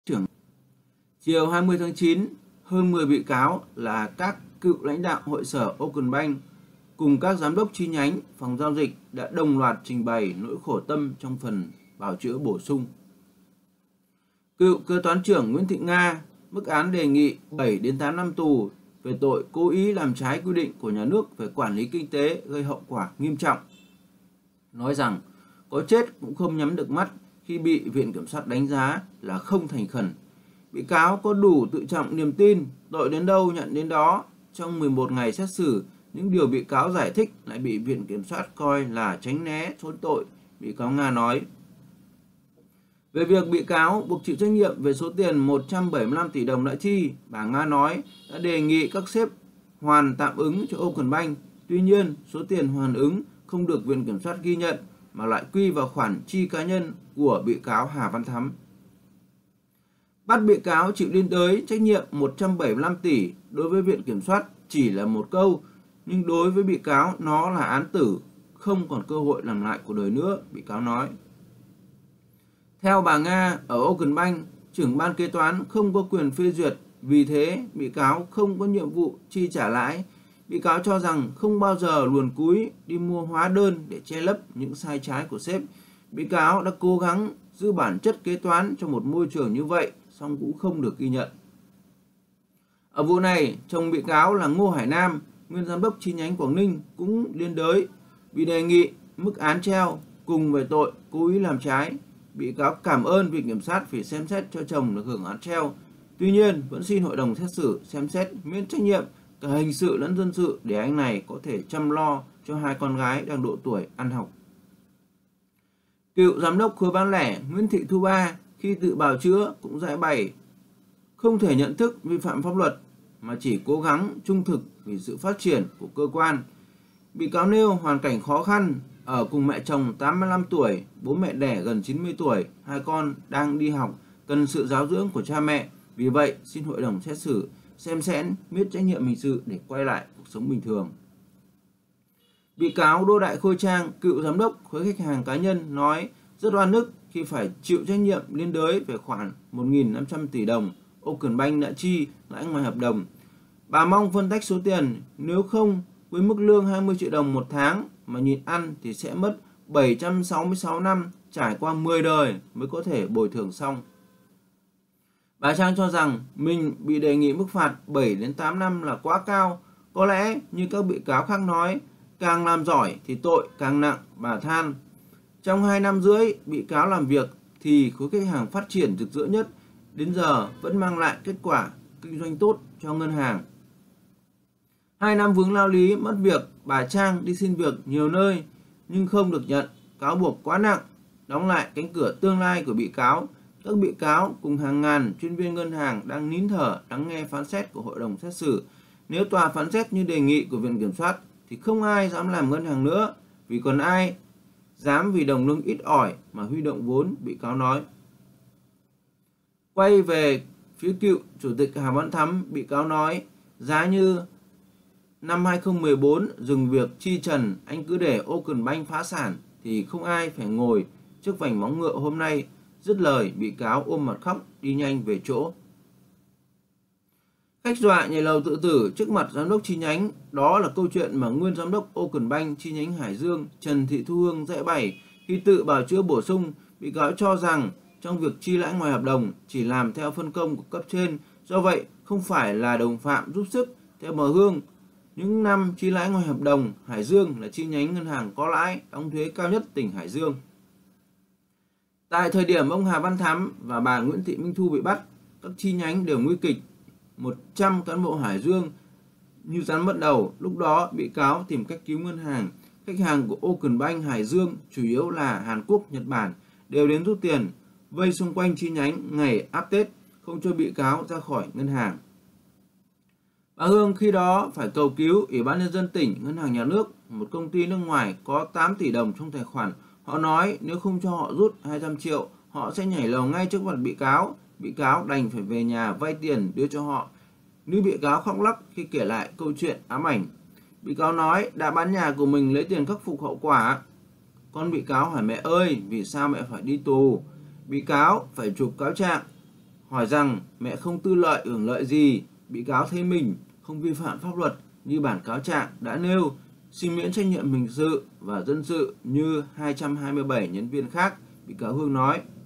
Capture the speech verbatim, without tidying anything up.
trưởng. Chiều hai mươi tháng chín, hơn mười bị cáo là các cựu lãnh đạo hội sở Ocean Bank cùng các giám đốc chi nhánh, phòng giao dịch đã đồng loạt trình bày nỗi khổ tâm trong phần bào chữa bổ sung. Cựu kế toán trưởng Nguyễn Thị Nga mức án đề nghị bảy đến tám năm tù về tội cố ý làm trái quy định của nhà nước về quản lý kinh tế gây hậu quả nghiêm trọng. Nói rằng có chết cũng không nhắm được mắt khi bị Viện Kiểm sát đánh giá là không thành khẩn. Bị cáo có đủ tự trọng niềm tin, tội đến đâu nhận đến đó. Trong mười một ngày xét xử, những điều bị cáo giải thích lại bị Viện Kiểm sát coi là tránh né trốn tội, bị cáo Nga nói. Về việc bị cáo buộc chịu trách nhiệm về số tiền một trăm bảy mươi lăm tỷ đồng đã chi, bà Nga nói đã đề nghị các sếp hoàn tạm ứng cho Ocean Bank. Tuy nhiên, số tiền hoàn ứng không được Viện Kiểm sát ghi nhận mà lại quy vào khoản chi cá nhân của bị cáo Hà Văn Thắm. Bắt bị cáo chịu liên đới trách nhiệm một trăm bảy mươi lăm tỷ đối với Viện Kiểm soát chỉ là một câu, nhưng đối với bị cáo nó là án tử, không còn cơ hội làm lại cuộc đời nữa, bị cáo nói. Theo bà Nga, ở Ocean Bank, trưởng ban kế toán không có quyền phê duyệt, vì thế bị cáo không có nhiệm vụ chi trả lãi. Bị cáo cho rằng không bao giờ luồn cúi đi mua hóa đơn để che lấp những sai trái của sếp. Bị cáo đã cố gắng giữ bản chất kế toán trong một môi trường như vậy, song cũng không được ghi nhận. Ở vụ này, chồng bị cáo là Ngô Hải Nam, nguyên giám đốc chi nhánh Quảng Ninh cũng liên đới, bị đề nghị mức án treo cùng về tội cố ý làm trái. Bị cáo cảm ơn Viện Kiểm sát vì xem xét cho chồng được hưởng án treo. Tuy nhiên, vẫn xin hội đồng xét xử xem xét miễn trách nhiệm cả hình sự lẫn dân sự để anh này có thể chăm lo cho hai con gái đang độ tuổi ăn học. Cựu giám đốc khối bán lẻ Nguyễn Thị Thu Ba khi tự bào chữa cũng giải bày không thể nhận thức vi phạm pháp luật mà chỉ cố gắng trung thực vì sự phát triển của cơ quan. Bị cáo nêu hoàn cảnh khó khăn, ở cùng mẹ chồng tám mươi lăm tuổi, bố mẹ đẻ gần chín mươi tuổi, hai con đang đi học, cần sự giáo dưỡng của cha mẹ. Vì vậy, xin hội đồng xét xử xem xét miễn trách nhiệm hình sự để quay lại cuộc sống bình thường. Bị cáo Đỗ Đại Khôi Trang, cựu giám đốc khối khách hàng cá nhân nói rất oan ức khi phải chịu trách nhiệm liên đới về khoản một nghìn năm trăm tỷ đồng Ocean Bank đã chi lãi ngoài hợp đồng. Bà mong phân tách số tiền, nếu không với mức lương hai mươi triệu đồng một tháng mà nhìn ăn thì sẽ mất bảy trăm sáu mươi sáu năm, trải qua mười đời mới có thể bồi thường xong. Bà Trang cho rằng mình bị đề nghị mức phạt bảy đến tám năm là quá cao. Có lẽ như các bị cáo khác nói, càng làm giỏi thì tội càng nặng, bà than. Trong hai năm rưỡi bị cáo làm việc thì khối khách hàng phát triển rực rỡ nhất, đến giờ vẫn mang lại kết quả kinh doanh tốt cho ngân hàng. Hai năm vướng lao lý mất việc, bà Trang đi xin việc nhiều nơi nhưng không được nhận, cáo buộc quá nặng, đóng lại cánh cửa tương lai của bị cáo. Các bị cáo cùng hàng ngàn chuyên viên ngân hàng đang nín thở lắng nghe phán xét của hội đồng xét xử. Nếu tòa phán xét như đề nghị của Viện Kiểm soát thì không ai dám làm ngân hàng nữa, vì còn ai dám vì đồng lương ít ỏi mà huy động vốn, bị cáo nói. Quay về phía cựu chủ tịch Hà Văn Thắm, bị cáo nói giá như năm hai không một bốn dừng việc chi trần, anh cứ để Ocean Bank phá sản thì không ai phải ngồi trước vành móng ngựa hôm nay. Dứt lời, bị cáo ôm mặt khóc đi nhanh về chỗ. Khách dọa nhảy lầu tự tử trước mặt giám đốc chi nhánh, đó là câu chuyện mà nguyên giám đốc Ocean Bank chi nhánh Hải Dương Trần Thị Thu Hương giải bày khi tự bào chữa bổ sung. Bị cáo cho rằng trong việc chi lãi ngoài hợp đồng chỉ làm theo phân công của cấp trên, do vậy không phải là đồng phạm giúp sức. Theo bà Hương, những năm chi lãi ngoài hợp đồng, Hải Dương là chi nhánh ngân hàng có lãi, đóng thuế cao nhất tỉnh Hải Dương. Tại thời điểm ông Hà Văn Thắm và bà Nguyễn Thị Minh Thu bị bắt, các chi nhánh đều nguy kịch. một trăm cán bộ Hải Dương như rắn mất đầu. Lúc đó bị cáo tìm cách cứu ngân hàng. Khách hàng của Ocean Bank Hải Dương chủ yếu là Hàn Quốc, Nhật Bản đều đến rút tiền, vây xung quanh chi nhánh ngày áp Tết, không cho bị cáo ra khỏi ngân hàng. Bà Hương khi đó phải cầu cứu Ủy ban Nhân dân tỉnh, Ngân hàng Nhà nước, một công ty nước ngoài có tám tỷ đồng trong tài khoản. Họ nói nếu không cho họ rút hai trăm triệu, họ sẽ nhảy lầu ngay trước mặt bị cáo. Bị cáo đành phải về nhà vay tiền đưa cho họ. Nữ bị cáo khóc lóc khi kể lại câu chuyện ám ảnh. Bị cáo nói đã bán nhà của mình lấy tiền khắc phục hậu quả. Con bị cáo hỏi mẹ ơi, vì sao mẹ phải đi tù? Bị cáo phải chụp cáo trạng. hỏi rằng mẹ không tư lợi hưởng lợi gì, bị cáo thấy mình không vi phạm pháp luật như bản cáo trạng đã nêu, xin miễn trách nhiệm hình sự và dân sự như hai trăm hai mươi bảy nhân viên khác, bị cáo Hương nói.